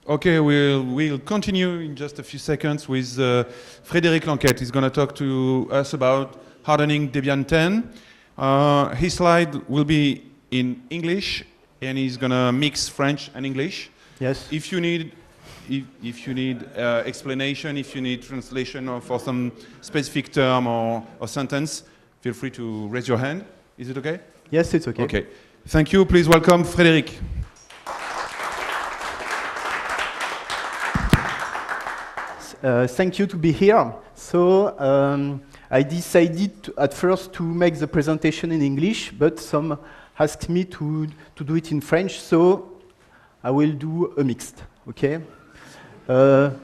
Okay, we'll continue in just a few seconds with Frédéric Lanquette. He's going to talk to us about hardening Debian 10. His slide will be in English, and he's going to mix French and English. Yes. If you need explanation, if you need translation or for some specific term or sentence, feel free to raise your hand. Is it okay? Yes, it's okay. Okay. Thank you. Please welcome Frédéric. Thank you to be here. So I decided at first to make the presentation in English, but some asked me to do it in French, so I will do a mixed. Okay. The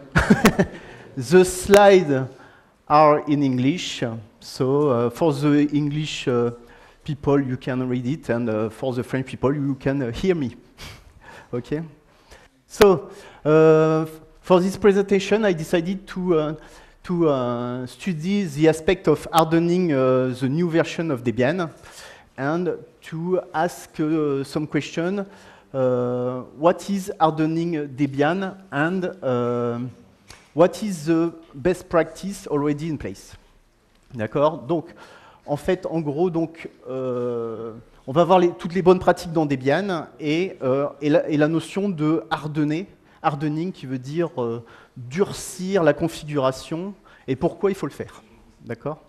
slides are in English, so for the English people you can read it, and for the French people you can hear me. Okay. So. For this presentation, I decided to study the aspect of hardening the new version of Debian and to ask some questions. What is hardening Debian and what is the best practice already in place? D'accord? Donc, en fait, en gros, donc, on va voir toutes les bonnes pratiques dans Debian et la notion de hardening qui veut dire durcir la configuration et pourquoi il faut le faire. D'accord?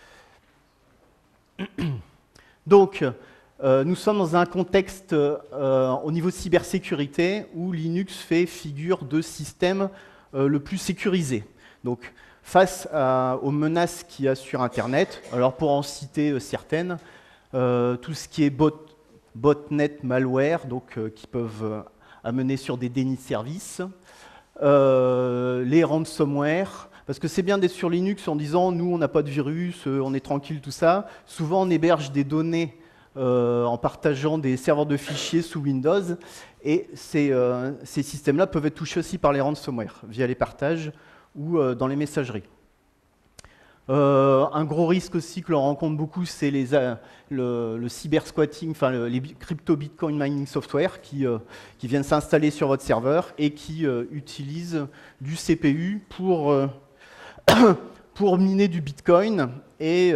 Donc, nous sommes dans un contexte au niveau de cybersécurité où Linux fait figure de système le plus sécurisé. Donc, face aux menaces qu'il y a sur Internet, alors pour en citer certaines, tout ce qui est botnet, malware, donc qui peuvent amener sur des dénis de service, les ransomware, parce que c'est bien d'être sur Linux en disant nous on n'a pas de virus, on est tranquille, tout ça. Souvent on héberge des données en partageant des serveurs de fichiers sous Windows, et ces systèmes-là peuvent être touchés aussi par les ransomware via les partages ou dans les messageries. Un gros risque aussi que l'on rencontre beaucoup, c'est le cyber-squatting, enfin les crypto-bitcoin mining software qui viennent s'installer sur votre serveur et qui utilisent du CPU pour miner du bitcoin et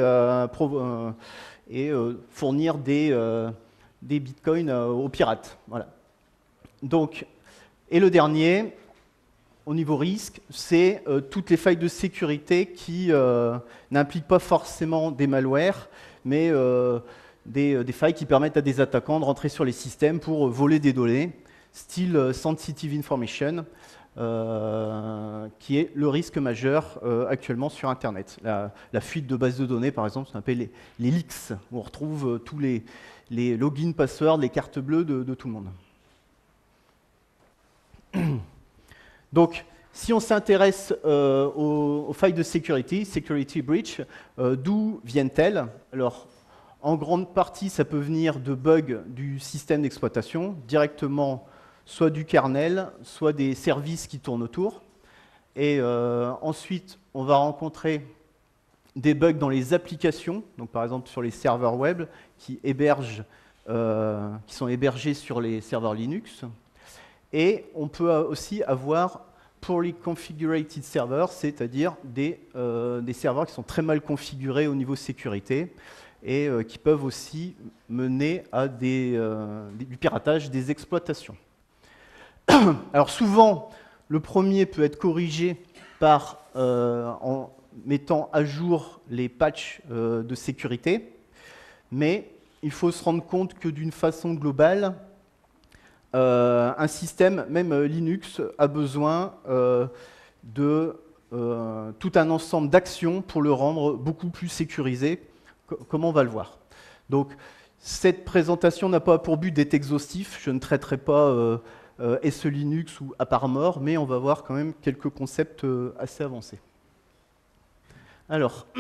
fournir des bitcoins aux pirates. Voilà. Donc, et le dernier, au niveau risque, c'est toutes les failles de sécurité qui n'impliquent pas forcément des malwares, mais des failles qui permettent à des attaquants de rentrer sur les systèmes pour voler des données, style sensitive information, qui est le risque majeur actuellement sur Internet. La fuite de bases de données, par exemple, ce qu'on appelle les leaks, où on retrouve tous les logins, passwords, les cartes bleues de tout le monde. Donc, si on s'intéresse aux failles de sécurité, security breach, d'où viennent-elles? Alors, en grande partie, ça peut venir de bugs du système d'exploitation, directement soit du kernel, soit des services qui tournent autour. Et ensuite, on va rencontrer des bugs dans les applications, donc par exemple sur les serveurs web qui sont hébergés sur les serveurs Linux. Et on peut aussi avoir poorly configured servers, c'est-à-dire des serveurs qui sont très mal configurés au niveau sécurité et qui peuvent aussi mener à du piratage, des exploitations. Alors souvent, le premier peut être corrigé en mettant à jour les patchs de sécurité, mais il faut se rendre compte que d'une façon globale, un système, même Linux, a besoin de tout un ensemble d'actions pour le rendre beaucoup plus sécurisé, comme on va le voir. Donc, cette présentation n'a pas pour but d'être exhaustif. Je ne traiterai pas SE Linux ou à part mort, mais on va voir quand même quelques concepts assez avancés. Alors,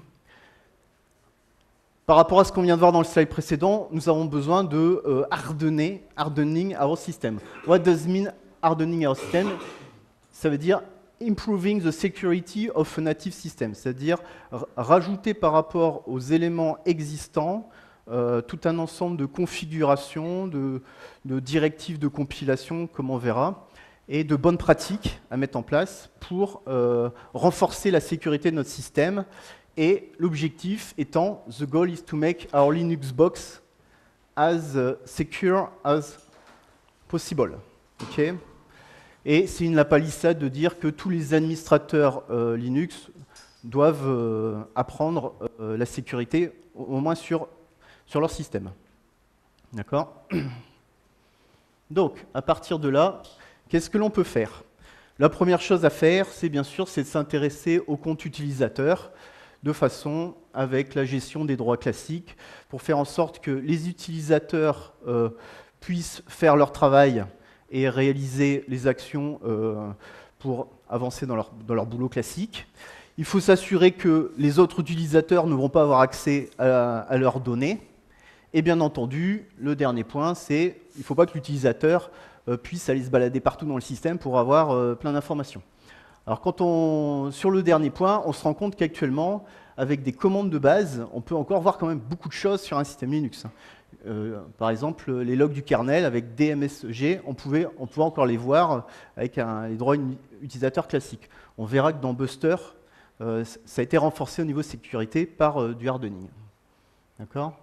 par rapport à ce qu'on vient de voir dans le slide précédent, nous avons besoin de hardening our system. What does mean hardening our system? Ça veut dire improving the security of a native system, c'est-à-dire rajouter par rapport aux éléments existants tout un ensemble de configurations, de directives de compilation, comme on verra, et de bonnes pratiques à mettre en place pour renforcer la sécurité de notre système. Et l'objectif étant, the goal is to make our Linux box as secure as possible. Okay. Et c'est une lapalissade de dire que tous les administrateurs Linux doivent apprendre la sécurité, au moins sur leur système. D'accord? Donc, à partir de là, qu'est-ce que l'on peut faire? La première chose à faire, c'est bien sûr, c'est de s'intéresser au compte utilisateur, de façon avec la gestion des droits classiques, pour faire en sorte que les utilisateurs puissent faire leur travail et réaliser les actions pour avancer dans leur boulot classique. Il faut s'assurer que les autres utilisateurs ne vont pas avoir accès à leurs données. Et bien entendu, le dernier point, c'est qu'il ne faut pas que l'utilisateur puisse aller se balader partout dans le système pour avoir plein d'informations. Alors sur le dernier point, on se rend compte qu'actuellement, avec des commandes de base, on peut encore voir quand même beaucoup de choses sur un système Linux. Par exemple, les logs du kernel avec DMSG, on pouvait encore les voir avec les droits utilisateurs classiques. On verra que dans Buster, ça a été renforcé au niveau sécurité par du hardening. D'accord?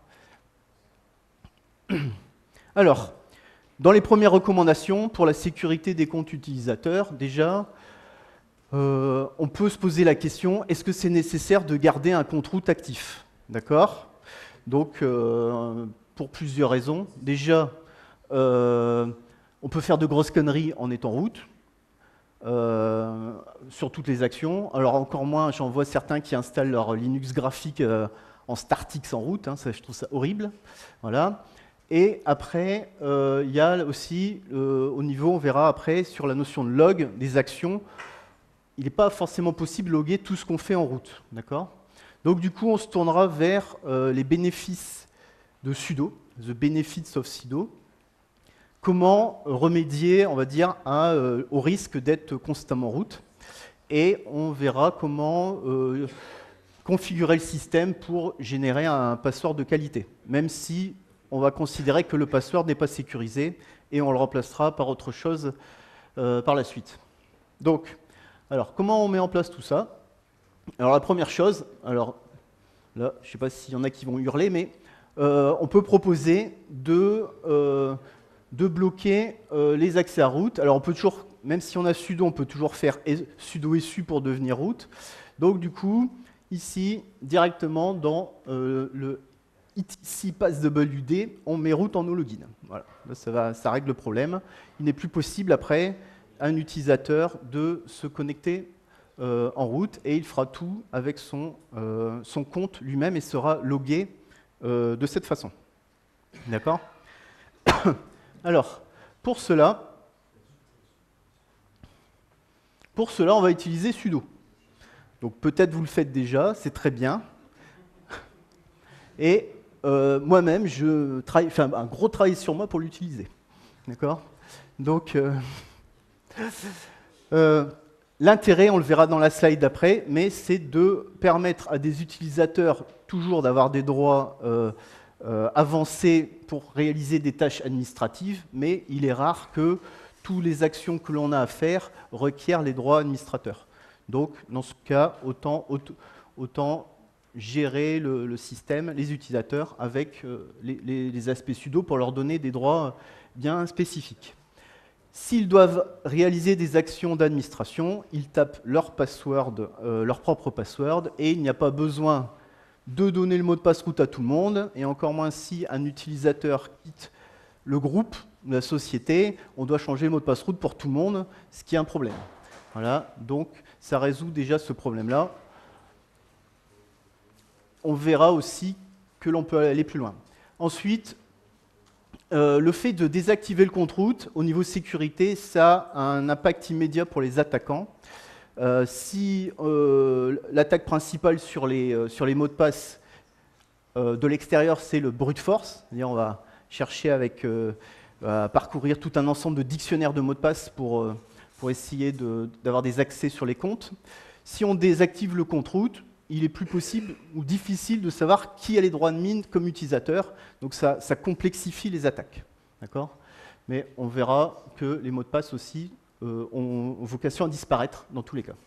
Alors, dans les premières recommandations pour la sécurité des comptes utilisateurs, déjà, on peut se poser la question, est-ce que c'est nécessaire de garder un compte root actif? D'accord? Donc, pour plusieurs raisons. Déjà, on peut faire de grosses conneries en étant root, sur toutes les actions. Alors encore moins, j'en vois certains qui installent leur Linux graphique en StartX en root, hein, ça, je trouve ça horrible. Voilà. Et après, il y a aussi, au niveau, on verra après, sur la notion de log, des actions, il n'est pas forcément possible de loguer tout ce qu'on fait en route. D'accord? Donc du coup, on se tournera vers les bénéfices de sudo, the benefits of sudo. Comment remédier, on va dire, au risque d'être constamment root. Et on verra comment configurer le système pour générer un password de qualité, même si on va considérer que le password n'est pas sécurisé et on le remplacera par autre chose par la suite. Donc, alors, comment on met en place tout ça? Alors, la première chose, alors là, je ne sais pas s'il y en a qui vont hurler, mais on peut proposer de bloquer les accès à root. Alors, on peut toujours, même si on a sudo, on peut toujours faire sudo su pour devenir root. Donc, du coup, ici, directement dans le etc passwd, on met root en no login. Voilà, là, ça règle le problème. Il n'est plus possible après à un utilisateur de se connecter en root et il fera tout avec son compte lui-même et sera logué de cette façon. D'accord? Alors, pour cela, on va utiliser sudo. Donc peut-être vous le faites déjà, c'est très bien. Et moi-même, je fais un gros travail sur moi pour l'utiliser. D'accord? Donc, l'intérêt, on le verra dans la slide d'après, mais c'est de permettre à des utilisateurs toujours d'avoir des droits avancés pour réaliser des tâches administratives, mais il est rare que toutes les actions que l'on a à faire requièrent les droits administrateurs. Donc, dans ce cas, autant gérer le système, les utilisateurs, avec les aspects sudo pour leur donner des droits bien spécifiques. S'ils doivent réaliser des actions d'administration, ils tapent leur password, leur propre password, et il n'y a pas besoin de donner le mot de passe root à tout le monde, et encore moins si un utilisateur quitte le groupe, la société, on doit changer le mot de passe root pour tout le monde, ce qui est un problème. Voilà, donc ça résout déjà ce problème-là. On verra aussi que l'on peut aller plus loin. Ensuite, le fait de désactiver le compte root, au niveau sécurité, ça a un impact immédiat pour les attaquants. Si l'attaque principale sur les mots de passe de l'extérieur, c'est le brute force, c'est-à-dire on va chercher à parcourir tout un ensemble de dictionnaires de mots de passe pour essayer d'avoir des accès sur les comptes. Si on désactive le compte root, il est plus possible ou difficile de savoir qui a les droits admin comme utilisateur, donc ça complexifie les attaques. D'accord? Mais on verra que les mots de passe aussi ont vocation à disparaître dans tous les cas.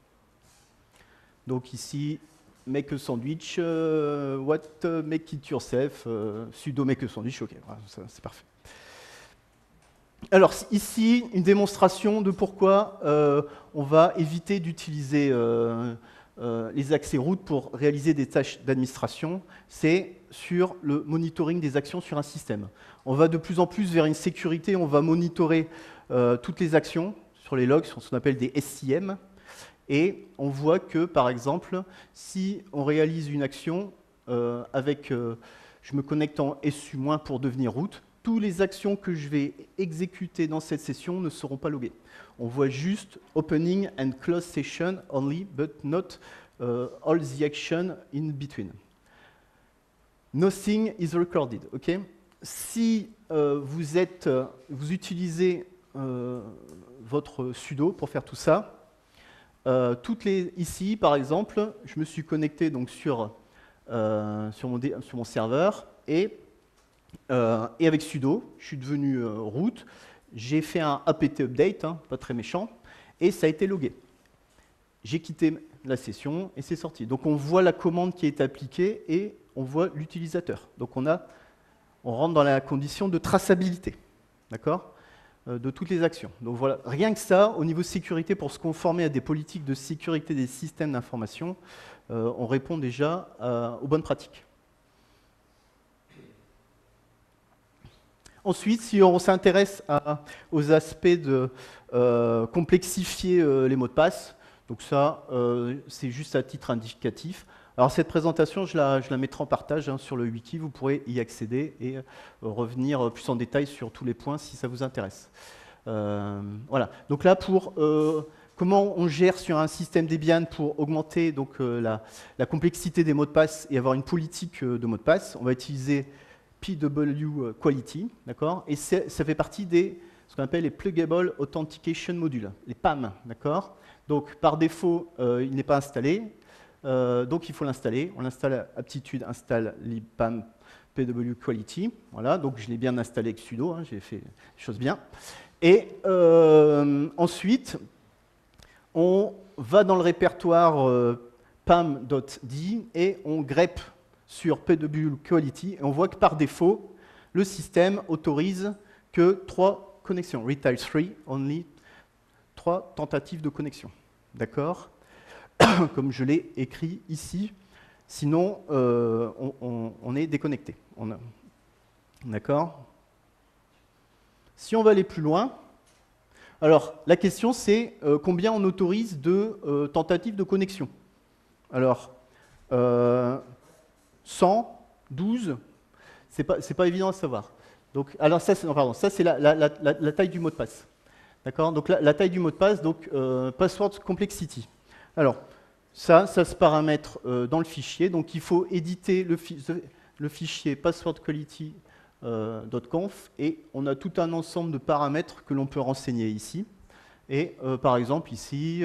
Donc ici, make a sandwich, what make it yourself, sudo make a sandwich, ok, voilà, c'est parfait. Alors ici, une démonstration de pourquoi on va éviter d'utiliser les accès root pour réaliser des tâches d'administration, c'est sur le monitoring des actions sur un système. On va de plus en plus vers une sécurité, on va monitorer toutes les actions sur les logs, sur ce qu'on appelle des SCM, et on voit que, par exemple, si on réalise une action je me connecte en SU- pour devenir root, toutes les actions que je vais exécuter dans cette session ne seront pas loguées. On voit juste opening and close session only, but not all the action in between. Nothing is recorded. Okay? Si vous utilisez votre sudo pour faire tout ça, ici, par exemple, je me suis connecté donc sur mon serveur et avec sudo, je suis devenu root, j'ai fait un apt update, hein, pas très méchant, et ça a été logué. J'ai quitté la session et c'est sorti. Donc on voit la commande qui est appliquée et on voit l'utilisateur. Donc on rentre dans la condition de traçabilité, d'accord, de toutes les actions. Donc voilà, rien que ça, au niveau sécurité, pour se conformer à des politiques de sécurité des systèmes d'information, on répond déjà aux bonnes pratiques. Ensuite, si on s'intéresse aux aspects de complexifier les mots de passe, donc ça, c'est juste à titre indicatif. Alors cette présentation, je la mettrai en partage hein, sur le wiki, vous pourrez y accéder et revenir plus en détail sur tous les points si ça vous intéresse. Voilà, donc là, pour comment on gère sur un système Debian pour augmenter donc, la complexité des mots de passe et avoir une politique de mots de passe, on va utiliser PW Quality, d'accord, et ça fait partie ce qu'on appelle les Pluggable Authentication Modules, les PAM, d'accord. Donc par défaut, il n'est pas installé, donc il faut l'installer. On l'installe aptitude install libpam PW Quality, voilà, donc je l'ai bien installé avec sudo, hein, j'ai fait les choses bien. Et ensuite, on va dans le répertoire pam.d et on grep sur PW Quality, et on voit que par défaut, le système autorise que 3 connexions. Retail 3, only 3 tentatives de connexion. D'accord? Comme je l'ai écrit ici. Sinon, on est déconnecté. D'accord? Si on va aller plus loin, alors la question c'est combien on autorise de tentatives de connexion? Alors, 100, 12, c'est pas évident à savoir. Donc, alors ça, c'est la taille du mot de passe. D'accord? Donc la taille du mot de passe, donc password complexity. Alors, ça se paramètre dans le fichier. Donc il faut éditer le fichier passwordquality.conf et on a tout un ensemble de paramètres que l'on peut renseigner ici. Et par exemple, ici,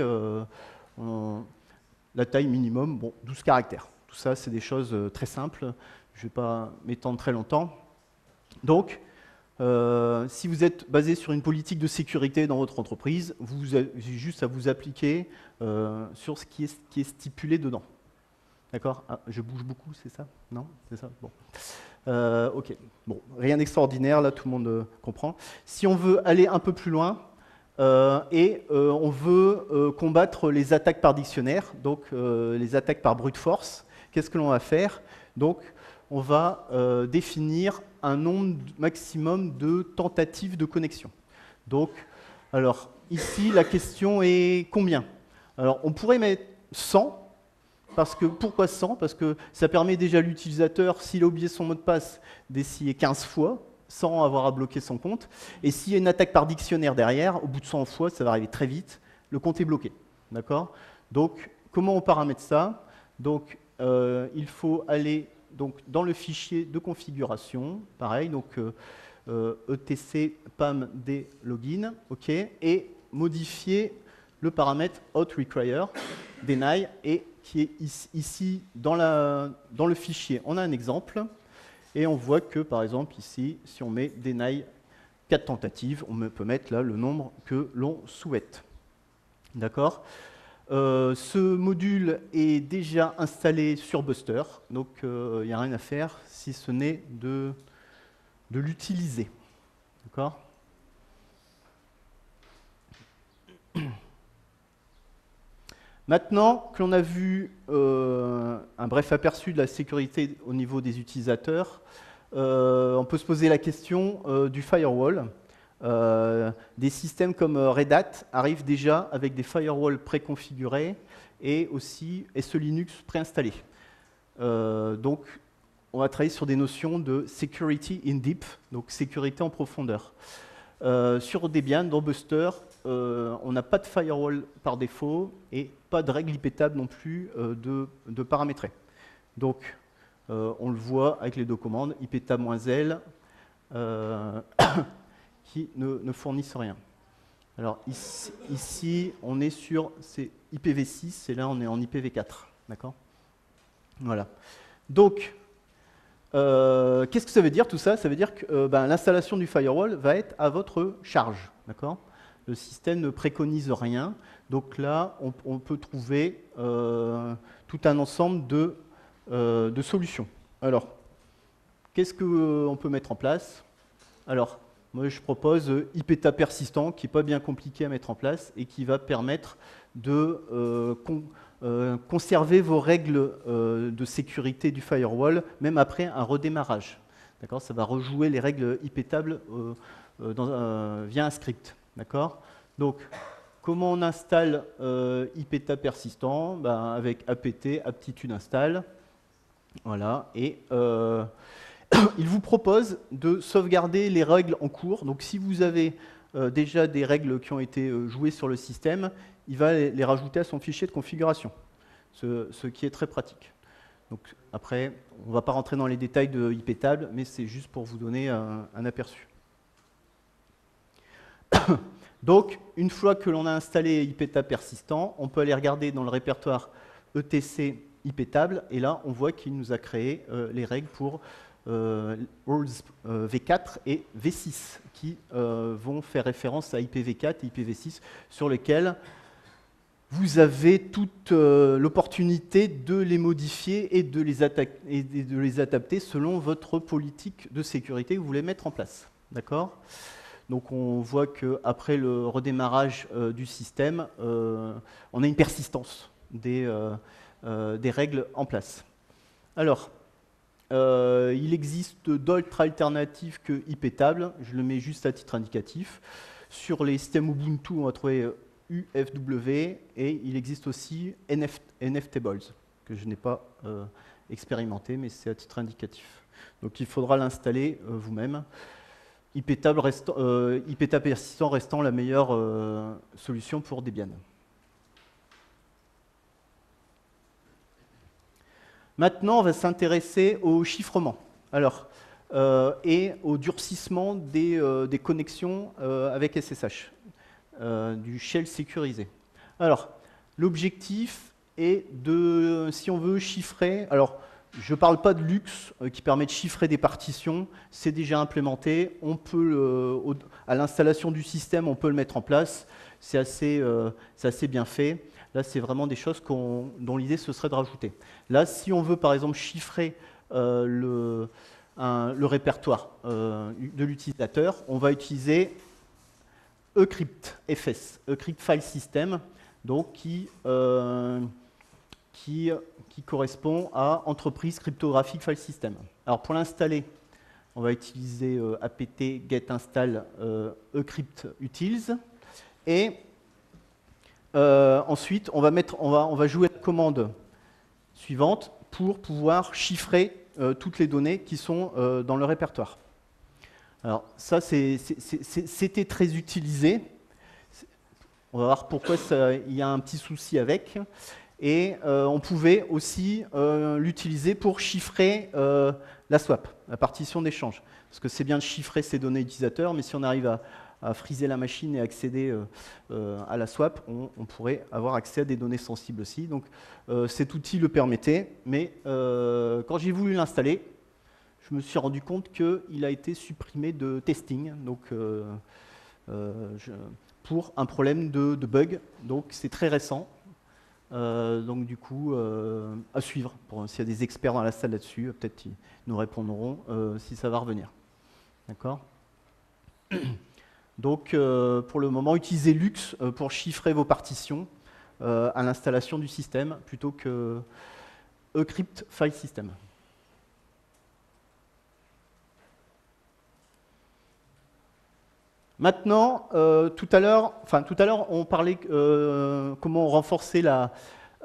la taille minimum, bon, 12 caractères. Tout ça, c'est des choses très simples. Je ne vais pas m'étendre très longtemps. Donc, si vous êtes basé sur une politique de sécurité dans votre entreprise, vous avez juste à vous appliquer sur ce qui est stipulé dedans. D'accord? Ah, je bouge beaucoup, c'est ça? Non? C'est ça? Bon. Ok. Bon, rien d'extraordinaire, là, tout le monde comprend. Si on veut aller un peu plus loin, on veut combattre les attaques par dictionnaire, donc les attaques par brute force, qu'est-ce que l'on va faire? Donc, on va définir un nombre maximum de tentatives de connexion. Donc, alors, ici, la question est combien? Alors, on pourrait mettre 100, pourquoi 100? Parce que ça permet déjà à l'utilisateur, s'il a oublié son mot de passe, d'essayer 15 fois, sans avoir à bloquer son compte. Et s'il y a une attaque par dictionnaire derrière, au bout de 100 fois, ça va arriver très vite, le compte est bloqué. D'accord? Donc, comment on paramètre ça? Donc, il faut aller dans le fichier de configuration, pareil, donc etc pamd login, ok, et modifier le paramètre outRequire, deny, et qui est ici dans le fichier. On a un exemple, et on voit que, par exemple, ici, si on met deny 4 tentatives, on peut mettre là le nombre que l'on souhaite. D'accord ? Ce module est déjà installé sur Buster, donc il n'y a rien à faire si ce n'est de l'utiliser. D'accord ? Maintenant que l'on a vu un bref aperçu de la sécurité au niveau des utilisateurs, on peut se poser la question du firewall. Des systèmes comme Red Hat arrivent déjà avec des firewalls préconfigurés et aussi SE Linux préinstallés. Donc, on va travailler sur des notions de security in deep, donc sécurité en profondeur. Sur Debian, dans Buster, on n'a pas de firewall par défaut et pas de règle iptable non plus de paramétrer. Donc, on le voit avec les deux commandes, iptab-l, qui ne fournissent rien. Alors ici on est sur IPv6 et là on est en IPv4. D'accord ? Voilà. Donc, qu'est-ce que ça veut dire tout ça ? Ça veut dire que l'installation du firewall va être à votre charge. D'accord ? Le système ne préconise rien. Donc là, on peut trouver tout un ensemble de solutions. Alors, qu'est-ce qu'on peut mettre en place ? Alors, moi, je propose iptab persistant, qui n'est pas bien compliqué à mettre en place et qui va permettre de conserver vos règles de sécurité du firewall, même après un redémarrage. D'accord ? Ça va rejouer les règles iptables via un script. D'accord ? Donc, comment on installe iptab persistant ? Avec apt aptitude install. Voilà. Et il vous propose de sauvegarder les règles en cours. Donc si vous avez déjà des règles qui ont été jouées sur le système, il va les rajouter à son fichier de configuration, ce qui est très pratique. Donc après, on ne va pas rentrer dans les détails de iptable, mais c'est juste pour vous donner un aperçu. Donc, une fois que l'on a installé iptab persistant, on peut aller regarder dans le répertoire etc iptable, et là, on voit qu'il nous a créé les règles pour rules V4 et V6 qui vont faire référence à IPv4 et IPv6 sur lesquels vous avez toute l'opportunité de les modifier et de les adapter selon votre politique de sécurité que vous voulez mettre en place. D'accord ? Donc on voit qu'après le redémarrage du système, on a une persistance des règles en place. Alors, il existe d'autres alternatives que iptable, je le mets juste à titre indicatif. Sur les systèmes Ubuntu, on va trouver UFW et il existe aussi NFTables, que je n'ai pas expérimenté, mais c'est à titre indicatif. Donc il faudra l'installer vous-même. iptab persistant restant la meilleure solution pour Debian. Maintenant, on va s'intéresser au chiffrement et au durcissement des connexions avec SSH, du shell sécurisé. Alors, l'objectif est de, si on veut chiffrer, alors je ne parle pas de Lux qui permet de chiffrer des partitions, c'est déjà implémenté, on peut, à l'installation du système, on peut le mettre en place, c'est assez bien fait. Là, c'est vraiment des choses dont l'idée, ce serait de rajouter. Là, si on veut, par exemple, chiffrer le répertoire de l'utilisateur, on va utiliser eCrypt FS, eCrypt File System, donc qui correspond à Entreprise Cryptographic File System. Alors, pour l'installer, on va utiliser apt get install eCrypt utils et ensuite, on va jouer la commande suivante pour pouvoir chiffrer toutes les données qui sont dans le répertoire. Alors ça, c'était très utilisé. On va voir pourquoi il y a un petit souci avec. Et on pouvait aussi l'utiliser pour chiffrer la swap, la partition d'échange. Parce que c'est bien de chiffrer ces données utilisateurs, mais si on arrive à friser la machine et accéder à la swap, on pourrait avoir accès à des données sensibles aussi. Donc cet outil le permettait, mais quand j'ai voulu l'installer, je me suis rendu compte qu'il a été supprimé de testing, donc, pour un problème de bug. Donc c'est très récent. Donc du coup, à suivre. S'il y a des experts dans la salle là-dessus, peut-être ils nous répondront si ça va revenir. D'accord ? Donc pour le moment, utilisez Lux pour chiffrer vos partitions à l'installation du système plutôt que eCrypt File System. Maintenant, tout à l'heure, on parlait comment renforcer la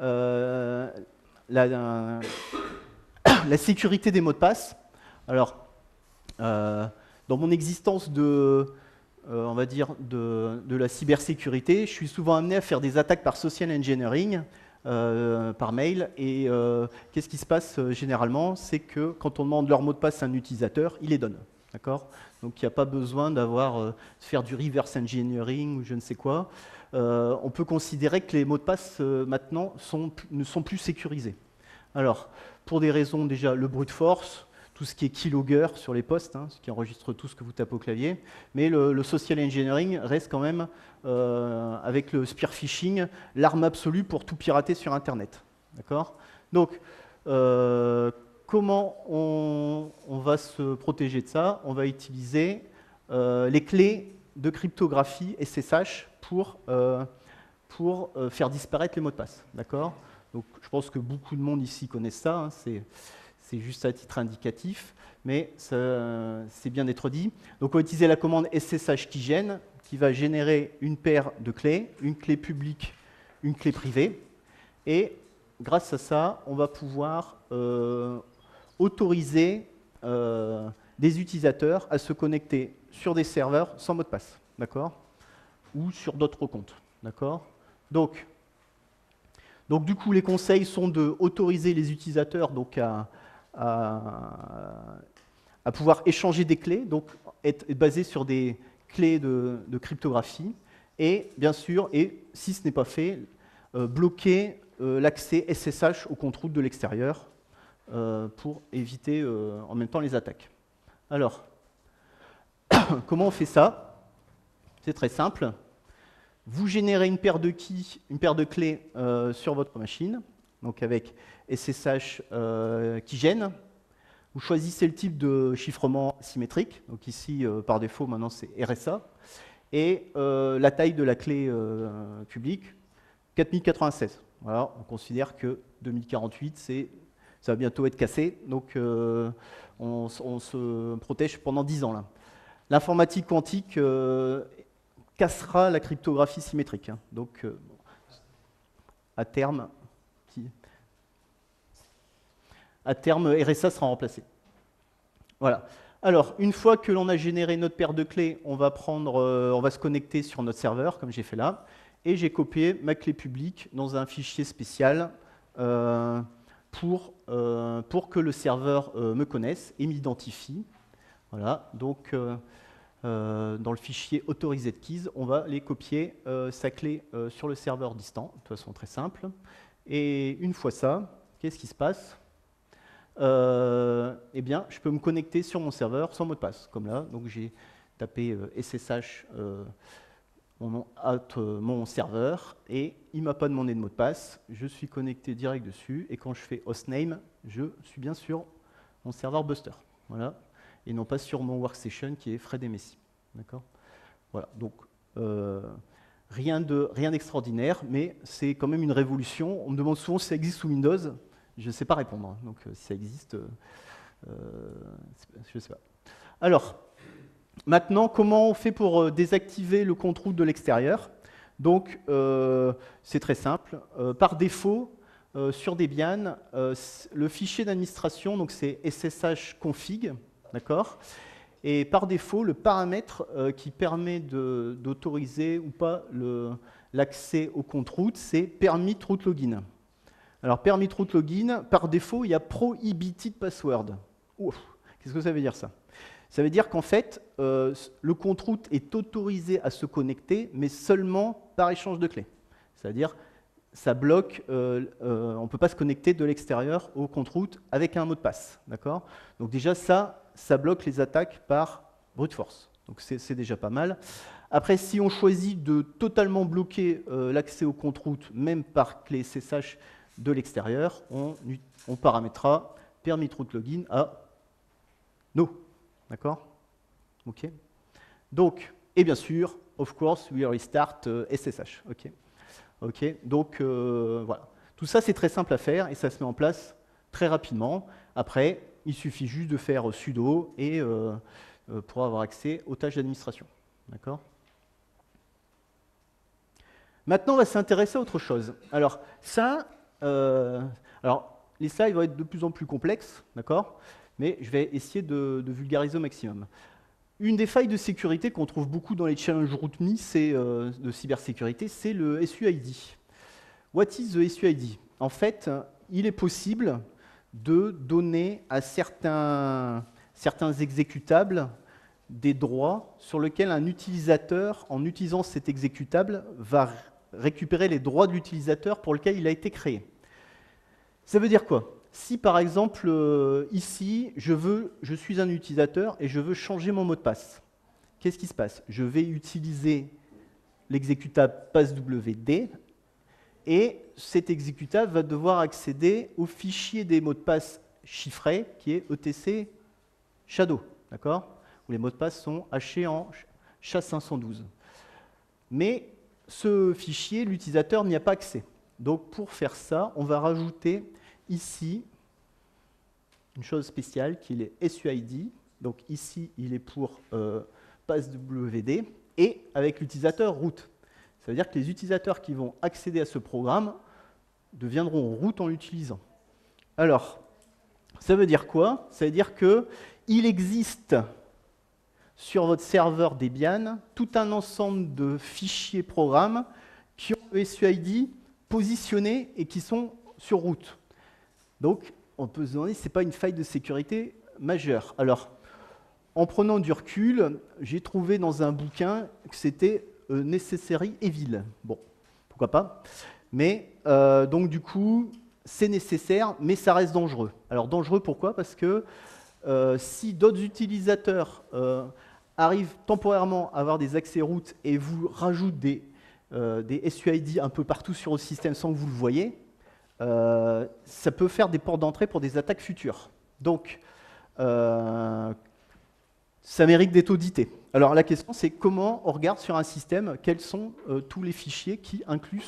sécurité des mots de passe. Alors, dans mon existence on va dire de la cybersécurité, je suis souvent amené à faire des attaques par social engineering, par mail. Et qu'est-ce qui se passe généralement? C'est que quand on demande leur mot de passe à un utilisateur, il les donne. D'accord ? Donc il n'y a pas besoin de faire du reverse engineering ou je ne sais quoi. On peut considérer que les mots de passe maintenant ne sont plus sécurisés. Alors, pour des raisons déjà, le brute force, tout ce qui est keylogger sur les postes, ce qui enregistre tout ce que vous tapez au clavier, mais le social engineering reste quand même, avec le spear phishing, l'arme absolue pour tout pirater sur Internet. D'accord ? Donc, comment on va se protéger de ça? On va utiliser les clés de cryptographie SSH pour faire disparaître les mots de passe. D'accord? Donc, je pense que beaucoup de monde ici connaissent ça. C'est juste à titre indicatif, mais c'est bien d'être dit. Donc, on va utiliser la commande SSH keygen qui va générer une paire de clés, une clé publique, une clé privée. Et grâce à ça, on va pouvoir autoriser des utilisateurs à se connecter sur des serveurs sans mot de passe, d'accord, ou sur d'autres comptes, d'accord. Donc du coup, les conseils sont d'autoriser les utilisateurs donc à pouvoir échanger des clés, donc être basé sur des clés de cryptographie, et bien sûr, et si ce n'est pas fait, bloquer l'accès SSH au compte root de l'extérieur, pour éviter en même temps les attaques. Alors, comment on fait ça? C'est très simple. Vous générez une paire de clés sur votre machine, donc avec SSH keygen. Vous choisissez le type de chiffrement symétrique. Donc ici, par défaut, maintenant c'est RSA. Et la taille de la clé publique, 4096. Voilà, on considère que 2048, ça va bientôt être cassé, donc on se protège pendant 10 ans. L'informatique quantique cassera la cryptographie symétrique. Donc, à terme, RSA sera remplacé. Voilà. Alors, une fois que l'on a généré notre paire de clés, on va se connecter sur notre serveur, comme j'ai fait là, et j'ai copié ma clé publique dans un fichier spécial pour que le serveur me connaisse et m'identifie. Voilà, donc dans le fichier authorized keys, on va aller copier sa clé sur le serveur distant, de façon très simple. Et une fois ça, qu'est-ce qui se passe? Eh bien, je peux me connecter sur mon serveur sans mot de passe, comme là. Donc j'ai tapé SSH mon serveur, et il ne m'a pas demandé de mot de passe. Je suis connecté direct dessus, et quand je fais hostname, je suis bien sur mon serveur Buster. Voilà. Et non pas sur mon workstation qui est Fred et Messi. D'accord ? Voilà. Donc, rien d'extraordinaire, mais c'est quand même une révolution. On me demande souvent si ça existe sous Windows. Je ne sais pas répondre. Donc, si ça existe, je ne sais pas. Alors, maintenant, comment on fait pour désactiver le compte root de l'extérieur? Donc, c'est très simple. Par défaut, sur Debian, le fichier d'administration, donc c'est SSH config, d'accord. Et par défaut, le paramètre qui permet d'autoriser ou pas l'accès au compte root, c'est permit root login. Alors, permit root login, par défaut, il y a prohibited password. Qu'est-ce que ça veut dire ça? Ça veut dire qu'en fait, le compte root est autorisé à se connecter, mais seulement par échange de clés. C'est-à-dire, ça bloque, on ne peut pas se connecter de l'extérieur au compte route avec un mot de passe. D'accord ? Donc déjà, ça bloque les attaques par brute force. Donc c'est déjà pas mal. Après, si on choisit de totalement bloquer l'accès au compte route, même par clé SSH de l'extérieur, on paramétrera permit route login à no. D'accord ? OK. Donc, et bien sûr, of course, we restart SSH. OK. OK. Donc, voilà. Tout ça, c'est très simple à faire et ça se met en place très rapidement. Après, il suffit juste de faire sudo et pour avoir accès aux tâches d'administration. D'accord ? Maintenant, on va s'intéresser à autre chose. Alors, les slides vont être de plus en plus complexes, d'accord ? Mais je vais essayer de vulgariser au maximum. Une des failles de sécurité qu'on trouve beaucoup dans les challenges RootMe de cybersécurité, c'est le SUID. What is the SUID? En fait, il est possible de donner à certains exécutables des droits sur lesquels un utilisateur, en utilisant cet exécutable, va récupérer les droits de l'utilisateur pour lequel il a été créé. Ça veut dire quoi? Si par exemple, ici, je suis un utilisateur et je veux changer mon mot de passe, qu'est-ce qui se passe? Je vais utiliser l'exécutable passwd et cet exécutable va devoir accéder au fichier des mots de passe chiffrés qui est etc shadow, d'accord? Où les mots de passe sont hachés en SHA-512. Mais ce fichier, l'utilisateur n'y a pas accès. Donc pour faire ça, on va rajouter ici une chose spéciale qui est les SUID. Donc ici, il est pour passwd et avec l'utilisateur root. Ça veut dire que les utilisateurs qui vont accéder à ce programme deviendront root en l'utilisant. Alors, ça veut dire quoi? Ça veut dire qu'il existe sur votre serveur Debian tout un ensemble de fichiers programmes qui ont le SUID positionné et qui sont sur root. Donc, on peut se demander si ce n'est pas une faille de sécurité majeure. Alors, en prenant du recul, j'ai trouvé dans un bouquin que c'était Necessary Evil. Bon, pourquoi pas. Mais, donc du coup, c'est nécessaire, mais ça reste dangereux. Alors, dangereux pourquoi? Parce que si d'autres utilisateurs arrivent temporairement à avoir des accès root et vous rajoutent des SUID un peu partout sur le système sans que vous le voyez, ça peut faire des portes d'entrée pour des attaques futures. Donc, ça mérite d'être audité. Alors la question, c'est comment on regarde sur un système quels sont tous les fichiers qui incluent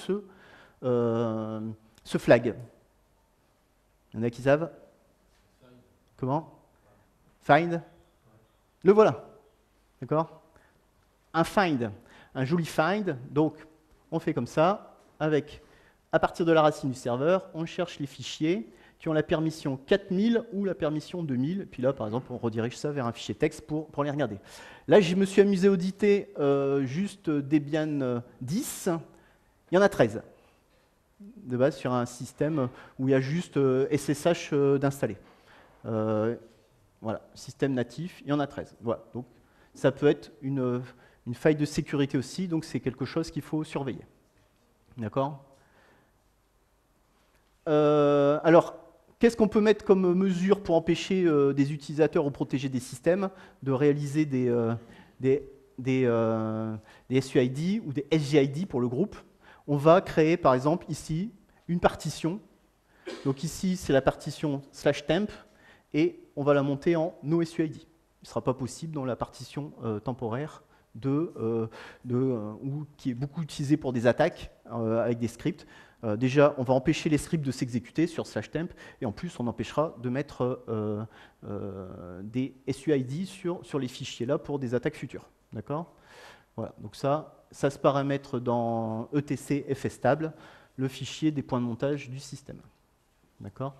ce flag. Il y en a qui savent? Comment? Find? Le voilà. D'accord? Un find, un joli find. Donc, on fait comme ça, à partir de la racine du serveur, on cherche les fichiers qui ont la permission 4000 ou la permission 2000. Puis là, par exemple, on redirige ça vers un fichier texte pour les regarder. Là, je me suis amusé à auditer juste Debian 10. Il y en a 13 de base sur un système où il y a juste SSH d'installer. Voilà, système natif, il y en a 13. Voilà, donc ça peut être une faille de sécurité aussi, donc c'est quelque chose qu'il faut surveiller. D'accord? Alors, qu'est-ce qu'on peut mettre comme mesure pour empêcher des utilisateurs ou protéger des systèmes de réaliser des SUID ou des SGID pour le groupe? On va créer, par exemple, ici, une partition. Donc ici, c'est la partition /temp, et on va la monter en noSUID. Il ne sera pas possible dans la partition temporaire qui est beaucoup utilisée pour des attaques avec des scripts. Déjà, on va empêcher les scripts de s'exécuter sur /temp, et en plus, on empêchera de mettre des SUID sur les fichiers là pour des attaques futures. D'accord? Voilà, donc ça se paramètre dans etc fstable, le fichier des points de montage du système. D'accord?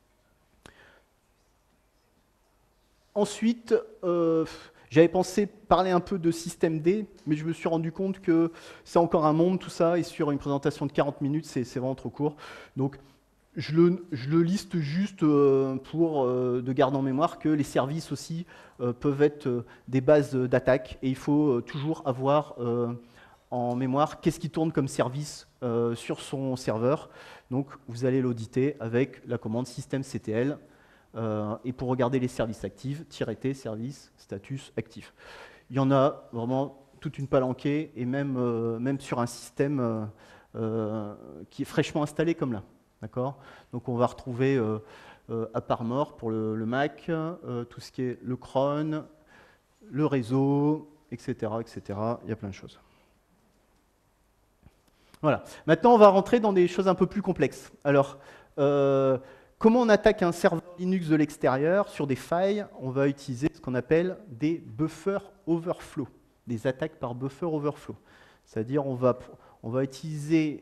Ensuite, j'avais pensé parler un peu de systemd, mais je me suis rendu compte que c'est encore un monde tout ça, et sur une présentation de 40 minutes, c'est vraiment trop court. Donc, je le liste juste pour de garder en mémoire que les services aussi peuvent être des bases d'attaque, et il faut toujours avoir en mémoire qu'est-ce qui tourne comme service sur son serveur. Donc vous allez l'auditer avec la commande systemctl et pour regarder les services actifs, -t service status actif. Il y en a vraiment toute une palanquée et même sur un système qui est fraîchement installé comme là. D'accord ? Donc on va retrouver AppArmor pour le Mac, tout ce qui est le cron, le réseau, etc., etc. Il y a plein de choses. Voilà. Maintenant, on va rentrer dans des choses un peu plus complexes. Alors, comment on attaque un serveur Linux de l'extérieur sur des failles? On va utiliser ce qu'on appelle des buffer overflow, des attaques par buffer overflow. C'est-à-dire, on va utiliser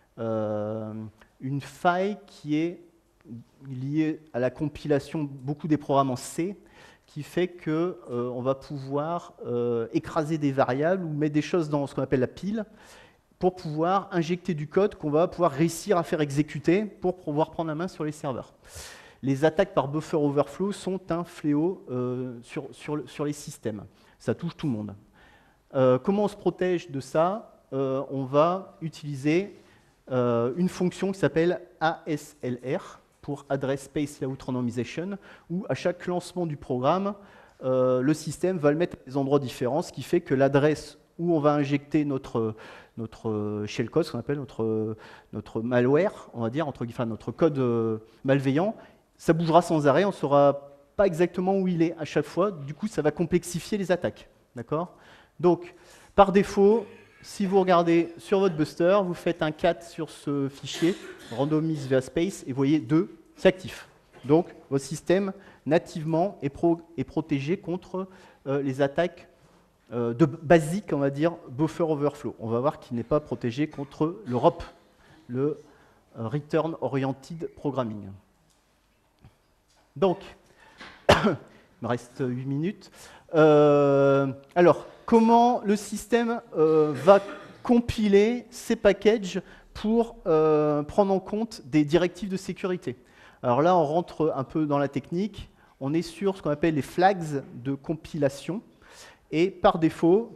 une faille qui est liée à la compilation beaucoup des programmes en C, qui fait qu'on va pouvoir écraser des variables ou mettre des choses dans ce qu'on appelle la pile, pour pouvoir injecter du code qu'on va pouvoir réussir à faire exécuter pour pouvoir prendre la main sur les serveurs. Les attaques par buffer overflow sont un fléau sur les systèmes. Ça touche tout le monde. Comment on se protège de ça? On va utiliser une fonction qui s'appelle ASLR, pour Address Space Layout Randomization, où à chaque lancement du programme, le système va le mettre à des endroits différents, ce qui fait que l'adresse où on va injecter notre shellcode, ce qu'on appelle notre malware, on va dire, enfin, notre code malveillant, ça bougera sans arrêt, on ne saura pas exactement où il est à chaque fois, du coup ça va complexifier les attaques. D'accord ? Donc, par défaut, si vous regardez sur votre buster, vous faites un cat sur ce fichier, randomize via space, et vous voyez 2, c'est actif. Donc, votre système, nativement, est protégé contre les attaques de basique, on va dire, buffer overflow. On va voir qu'il n'est pas protégé contre le ROP, le Return Oriented Programming. Donc, il me reste 8 minutes. Alors, comment le système va compiler ces packages pour prendre en compte des directives de sécurité? Alors là, on rentre un peu dans la technique. On est sur ce qu'on appelle les flags de compilation. Et par défaut,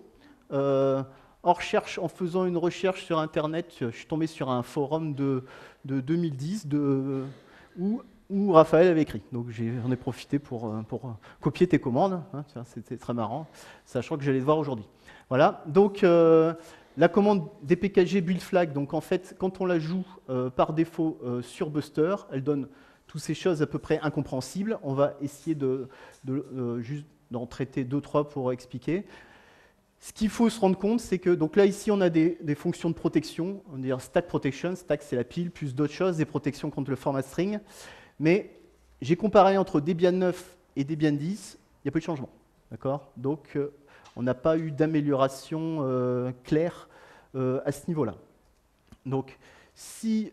en faisant une recherche sur Internet, je suis tombé sur un forum de 2010 où Raphaël avait écrit. Donc j'en ai profité pour copier tes commandes. Hein, c'était très marrant, sachant que j'allais le voir aujourd'hui. Voilà. Donc la commande dpkg build flag, donc en fait, quand on la joue par défaut sur Buster, elle donne toutes ces choses à peu près incompréhensibles. On va essayer juste d'en traiter 2-3 pour expliquer. Ce qu'il faut se rendre compte, c'est que, donc là, ici, on a des fonctions de protection. On va dire stack protection. Stack, c'est la pile, plus d'autres choses, des protections contre le format string. Mais j'ai comparé entre Debian 9 et Debian 10, il n'y a pas eu de changement. D'accord ? Donc, on n'a pas eu d'amélioration claire à ce niveau-là. Donc, si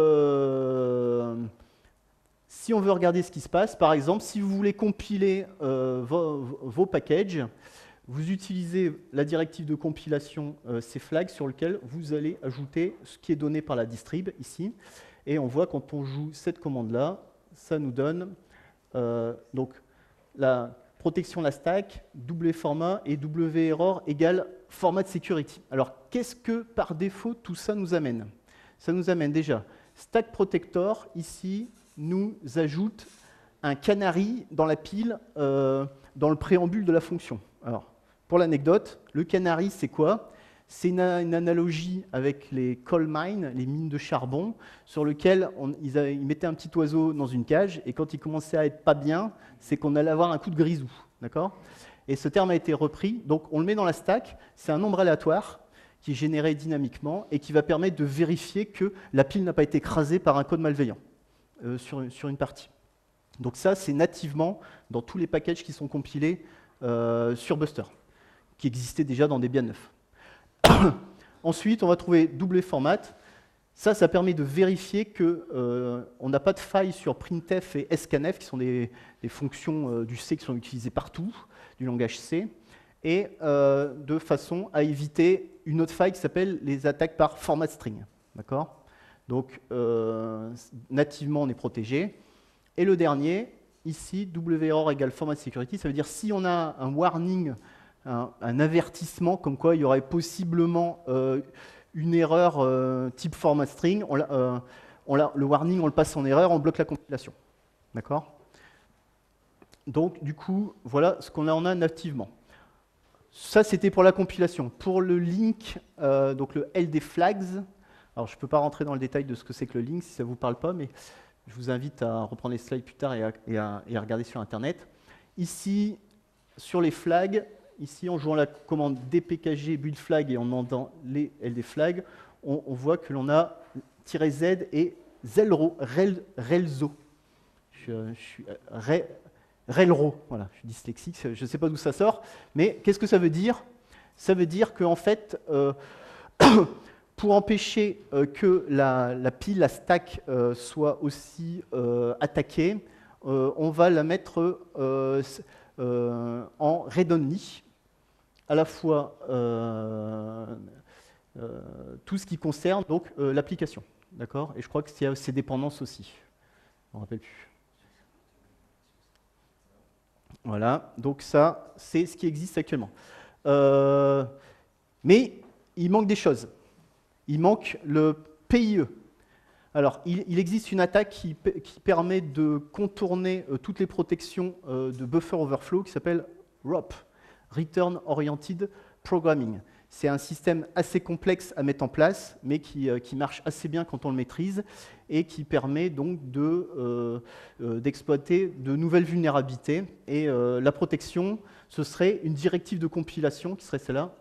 on veut regarder ce qui se passe, par exemple, si vous voulez compiler vos packages, vous utilisez la directive de compilation cflag sur lequel vous allez ajouter ce qui est donné par la distrib ici. Et on voit quand on joue cette commande-là, ça nous donne donc la protection de la stack, format et werror égale format de security. Alors, qu'est-ce que par défaut tout ça nous amène? Ça nous amène déjà stack protector ici nous ajoute un canary dans la pile, dans le préambule de la fonction. Alors, pour l'anecdote, le canary, c'est quoi? C'est une analogie avec les coal mines, les mines de charbon, sur lesquelles ils mettaient un petit oiseau dans une cage, et quand il commençait à être pas bien, c'est qu'on allait avoir un coup de grisou. D'accord? Et ce terme a été repris, donc on le met dans la stack, c'est un nombre aléatoire qui est généré dynamiquement et qui va permettre de vérifier que la pile n'a pas été écrasée par un code malveillant. Sur une partie. Donc ça, c'est nativement dans tous les packages qui sont compilés sur Buster, qui existaient déjà dans Debian 9. Ensuite, on va trouver format. Ça permet de vérifier qu'on n'a pas de faille sur printf et scanf, qui sont des fonctions du C qui sont utilisées partout, du langage C, et de façon à éviter une autre faille qui s'appelle les attaques par format string. D'accord ? Donc, nativement, on est protégé. Et le dernier, ici, werror égale format security, ça veut dire si on a un warning un avertissement comme quoi il y aurait possiblement une erreur type format string. Le warning, on le passe en erreur, on bloque la compilation. D'accord? Donc, du coup, voilà ce qu'on en a nativement. Ça, c'était pour la compilation. Pour le link, donc le LD flags, alors je ne peux pas rentrer dans le détail de ce que c'est que le link si ça ne vous parle pas, mais je vous invite à reprendre les slides plus tard et à regarder sur Internet. Ici, sur les flags, ici, en jouant la commande dpkg build flag et en demandant les LD flags, on voit que l'on a -z et relzo. Relro, voilà, je suis dyslexique, je ne sais pas d'où ça sort, mais qu'est-ce que ça veut dire? Ça veut dire qu'en fait, pour empêcher que la pile, la stack, soit aussi attaquée, on va la mettre en read-only, à la fois tout ce qui concerne donc l'application, d'accord? Et je crois qu'il y a ses dépendances aussi, je ne me rappelle plus. Voilà, donc ça, c'est ce qui existe actuellement. Mais il manque des choses. Il manque le PIE. Alors, il existe une attaque qui permet de contourner toutes les protections de buffer overflow qui s'appelle ROP, Return Oriented Programming. C'est un système assez complexe à mettre en place, mais qui marche assez bien quand on le maîtrise et qui permet donc d'exploiter de nouvelles vulnérabilités. Et la protection, ce serait une directive de compilation qui serait celle-là,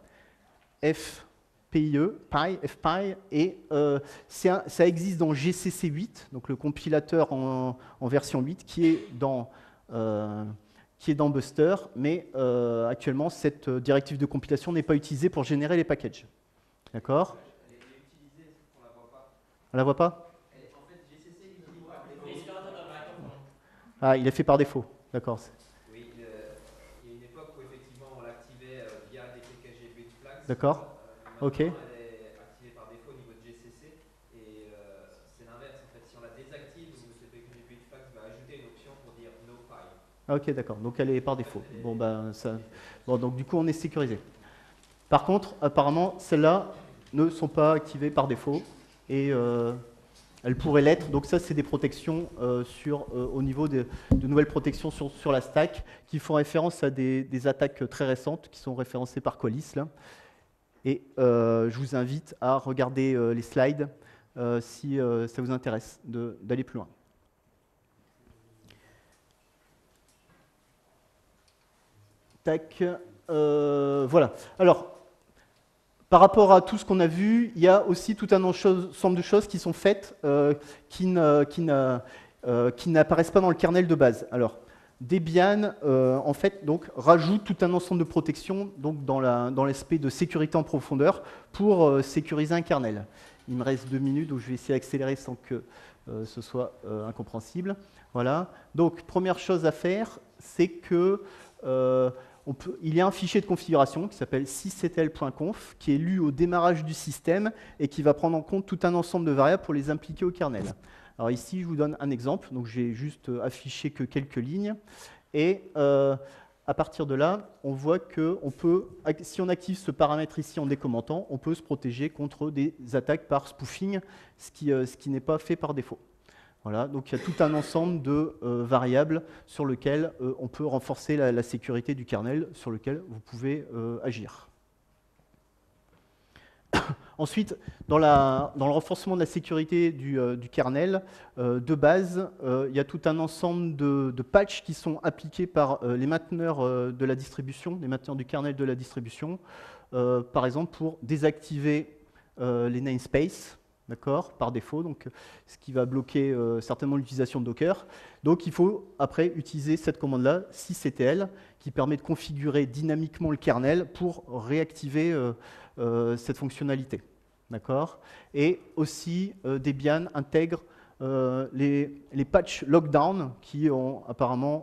FPIE, et ça existe dans GCC 8, donc le compilateur en version 8, qui est dans Buster, mais actuellement, cette directive de compilation n'est pas utilisée pour générer les packages. D'accord? Elle est utilisée, on la voit pas. On la voit pas? En fait, GCC, il dit ah, il est fait par défaut. D'accord. Oui, il y a une époque où effectivement on l'activait via des PKG build flags. D'accord. Ok. Elle est activée par défaut au niveau de GCC et c'est l'inverse en fait. Si on la désactive, ce PKG build flags va ajouter une option pour dire no file. Ok, d'accord. Donc elle est par défaut. Bon, ben, donc du coup, on est sécurisé. Par contre, apparemment, celles-là ne sont pas activées par défaut et elles pourraient l'être. Donc ça, c'est des protections au niveau de nouvelles protections sur la stack qui font référence à des attaques très récentes qui sont référencées par Qualys, là. Et je vous invite à regarder les slides si ça vous intéresse d'aller plus loin. Tac, voilà. Alors, par rapport à tout ce qu'on a vu, il y a aussi tout un ensemble de choses qui sont faites qui n'apparaissent pas dans le kernel de base. Alors, Debian, en fait, donc, rajoute tout un ensemble de protections donc, dans l'aspect de sécurité en profondeur pour sécuriser un kernel. Il me reste 2 minutes, donc je vais essayer d'accélérer sans que ce soit incompréhensible. Voilà. Donc, première chose à faire, c'est que il y a un fichier de configuration qui s'appelle sysctl.conf qui est lu au démarrage du système et qui va prendre en compte tout un ensemble de variables pour les impliquer au kernel. Alors ici, je vous donne un exemple. Donc j'ai juste affiché que quelques lignes. Et à partir de là, on voit que si on active ce paramètre ici en décommentant, on peut se protéger contre des attaques par spoofing, ce qui n'est pas fait par défaut. Voilà, donc il y a tout un ensemble de variables sur lesquelles on peut renforcer la sécurité du kernel, sur lequel vous pouvez agir. Ensuite, dans le renforcement de la sécurité du kernel, de base, il y a tout un ensemble de patchs qui sont appliqués par les mainteneurs de la distribution, les mainteneurs du kernel de la distribution, par exemple pour désactiver les namespaces, d'accord, par défaut, donc, ce qui va bloquer certainement l'utilisation de Docker. Donc il faut après utiliser cette commande-là, sysctl, qui permet de configurer dynamiquement le kernel pour réactiver cette fonctionnalité. D'accord. Et aussi, Debian intègre les patchs lockdown qui ont apparemment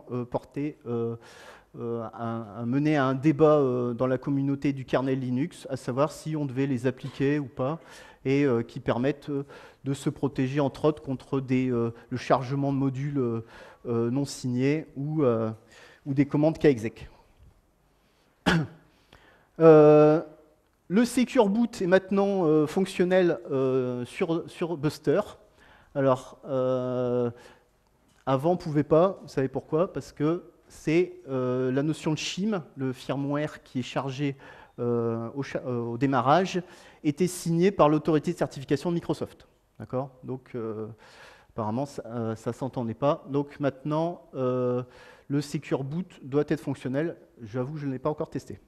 mené à un débat dans la communauté du kernel Linux, à savoir si on devait les appliquer ou pas, et qui permettent de se protéger, entre autres, contre le chargement de modules non signés ou des commandes kexec. Le Secure Boot est maintenant fonctionnel sur Buster. Alors, avant, on ne pouvait pas. Vous savez pourquoi? Parce que c'est la notion de shim, le firmware qui est chargé au démarrage, était signé par l'autorité de certification de Microsoft. D'accord? Donc, apparemment, ça ne s'entendait pas. Donc, maintenant, le Secure Boot doit être fonctionnel. J'avoue, je ne l'ai pas encore testé.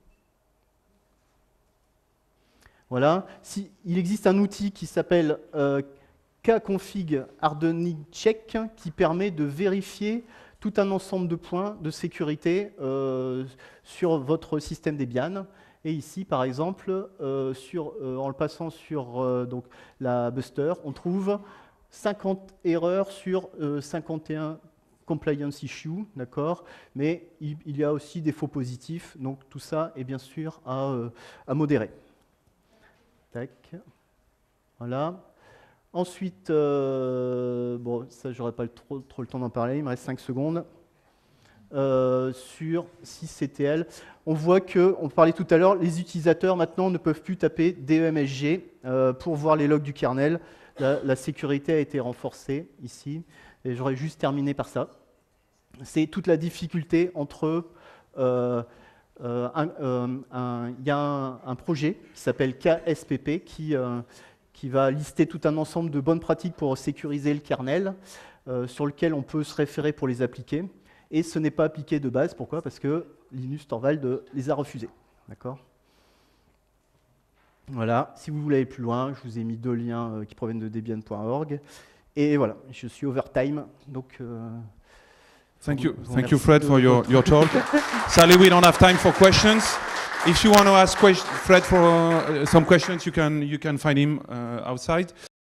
Voilà. Il existe un outil qui s'appelle kconfig hardening check qui permet de vérifier tout un ensemble de points de sécurité sur votre système Debian. Et ici, par exemple, en le passant sur donc, la Buster, on trouve 50 erreurs sur 51 compliance issues, d'accord, mais il y a aussi des faux positifs, donc tout ça est bien sûr à modérer. Tac. Voilà. Ensuite, bon, ça, j'aurais pas trop le temps d'en parler, il me reste 5 secondes. Sur sysctl, on voit que, on parlait tout à l'heure, les utilisateurs maintenant ne peuvent plus taper DEMSG pour voir les logs du kernel. La sécurité a été renforcée ici, et j'aurais juste terminé par ça. C'est toute la difficulté entre il y a un projet qui s'appelle KSPP qui va lister tout un ensemble de bonnes pratiques pour sécuriser le kernel sur lequel on peut se référer pour les appliquer. Et ce n'est pas appliqué de base. Pourquoi? Parce que Linus Torvald les a refusés. D'accord? Voilà. Si vous voulez aller plus loin, je vous ai mis 2 liens qui proviennent de debian.org. Et voilà, je suis overtime. Donc, Thank you, Fred, for your talk. Sadly, we don't have time for questions. If you want to ask Fred for some questions, you can find him outside.